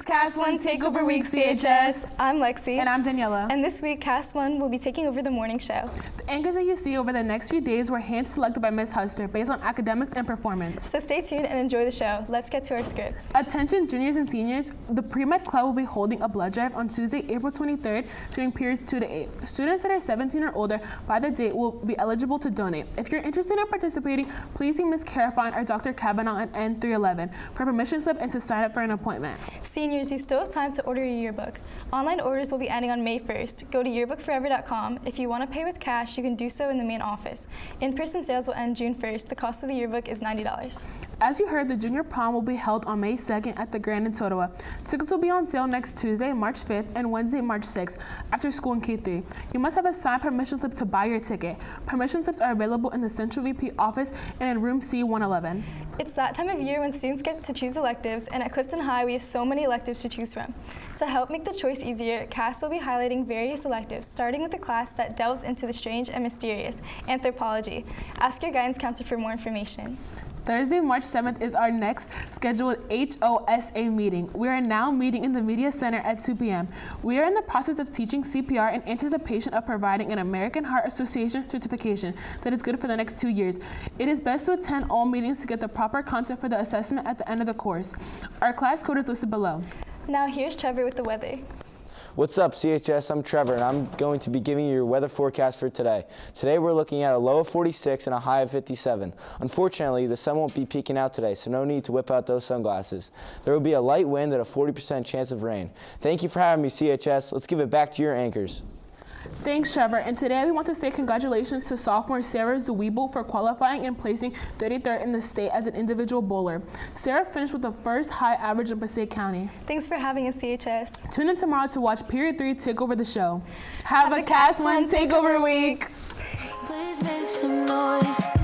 Cast 1 Takeover Week CHS. I'm Lexi. And I'm Daniela. And this week, Cast 1 will be taking over the morning show. The anchors that you see over the next few days were hand-selected by Ms. Huster based on academics and performance. So stay tuned and enjoy the show. Let's get to our scripts. Attention juniors and seniors, the Pre-Med Club will be holding a blood drive on Tuesday, April 23rd during periods 2 to 8. Students that are 17 or older by the date will be eligible to donate. If you're interested in participating, please see Ms. Carafine or Dr. Kavanaugh at N311 for a permission slip and to sign up for an appointment. Seniors, you still have time to order your yearbook. Online orders will be ending on May 1st. Go to yearbookforever.com. If you want to pay with cash, you can do so in the main office. In-person sales will end June 1st. The cost of the yearbook is $90. As you heard, the junior prom will be held on May 2nd at the Grand in Totowa. Tickets will be on sale next Tuesday, March 5th and Wednesday, March 6th after school in K3. You must have a signed permission slip to buy your ticket. Permission slips are available in the Central VP office and in room C111. It's that time of year when students get to choose electives, and at Clifton High we have so many electives to choose from. To help make the choice easier, CAS will be highlighting various electives, starting with a class that delves into the strange and mysterious, anthropology. Ask your guidance counselor for more information. Thursday, March 7th is our next scheduled HOSA meeting. We are now meeting in the Media Center at 2 p.m. We are in the process of teaching CPR in anticipation of providing an American Heart Association certification that is good for the next 2 years. It is best to attend all meetings to get the proper content for the assessment at the end of the course. Our class code is listed below. Now here's Trevor with the weather. What's up, CHS? I'm Trevor, and I'm going to be giving you your weather forecast for today. Today, we're looking at a low of 46 and a high of 57. Unfortunately, the sun won't be peeking out today, so no need to whip out those sunglasses. There will be a light wind and a 40% chance of rain. Thank you for having me, CHS. Let's give it back to your anchors. Thanks, Trevor. And today we want to say congratulations to sophomore Sarah Zwiebel for qualifying and placing 33rd in the state as an individual bowler. Sarah finished with the first high average in Passaic County. Thanks for having us, CHS. Tune in tomorrow to watch Period 3 take over the show. Have a Cast 1 Takeover Week. Please make some noise.